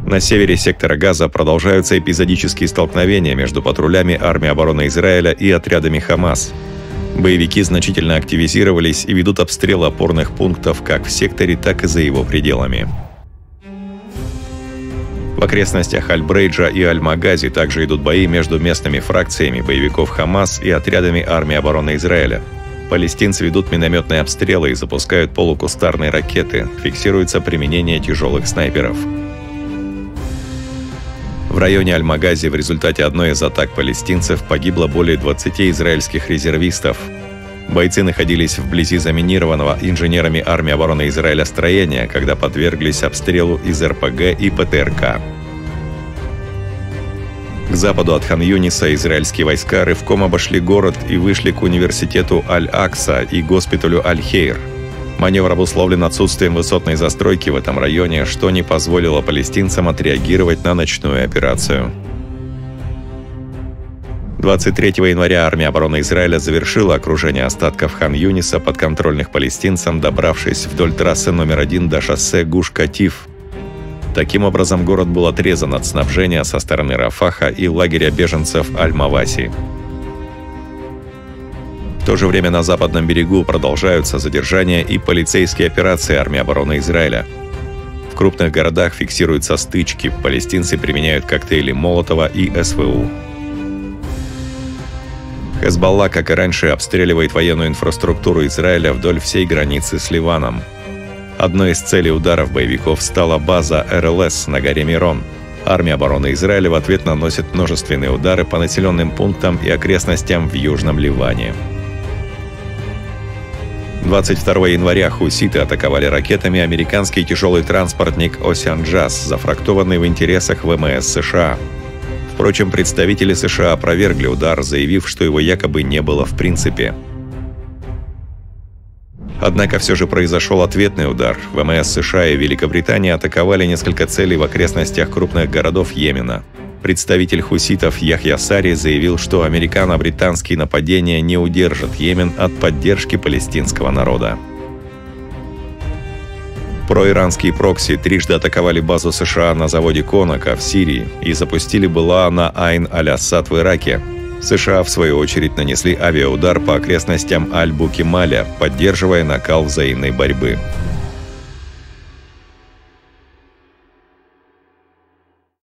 На севере сектора Газа продолжаются эпизодические столкновения между патрулями армии обороны Израиля и отрядами Хамас. Боевики значительно активизировались и ведут обстрел опорных пунктов как в секторе, так и за его пределами. В окрестностях Аль-Брейджа и Аль-Магази также идут бои между местными фракциями боевиков Хамас и отрядами армии обороны Израиля. Палестинцы ведут минометные обстрелы и запускают полукустарные ракеты, фиксируется применение тяжелых снайперов. В районе Аль-Магази в результате одной из атак палестинцев погибло более 20 израильских резервистов. Бойцы находились вблизи заминированного инженерами армии обороны Израиля строения, когда подверглись обстрелу из РПГ и ПТРК. К западу от Хан-Юниса израильские войска рывком обошли город и вышли к университету Аль-Акса и госпиталю Аль-Хейр. Маневр обусловлен отсутствием высотной застройки в этом районе, что не позволило палестинцам отреагировать на ночную операцию. 23 января армия обороны Израиля завершила окружение остатков Хан-Юниса подконтрольных палестинцам, добравшись вдоль трассы номер 1 до шоссе Гуш-Катиф. Таким образом, город был отрезан от снабжения со стороны Рафаха и лагеря беженцев Аль-Маваси. В то же время на западном берегу продолжаются задержания и полицейские операции армии обороны Израиля. В крупных городах фиксируются стычки, палестинцы применяют коктейли Молотова и СВУ. Хезболла, как и раньше, обстреливает военную инфраструктуру Израиля вдоль всей границы с Ливаном. Одной из целей ударов боевиков стала база РЛС на горе Мирон. Армия обороны Израиля в ответ наносит множественные удары по населенным пунктам и окрестностям в Южном Ливане. 22 января хуситы атаковали ракетами американский тяжелый транспортник «Осиан Джаз», зафрактованный в интересах ВМС США. Впрочем, представители США опровергли удар, заявив, что его якобы не было в принципе. Однако все же произошел ответный удар. ВМС США и Великобритания атаковали несколько целей в окрестностях крупных городов Йемена. Представитель хуситов Яхья Сари заявил, что американо-британские нападения не удержат Йемен от поддержки палестинского народа. Проиранские прокси трижды атаковали базу США на заводе Конака в Сирии и запустили БЛА на Айн-аль-Асад в Ираке. США, в свою очередь, нанесли авиаудар по окрестностям Аль-Букималя, поддерживая накал взаимной борьбы.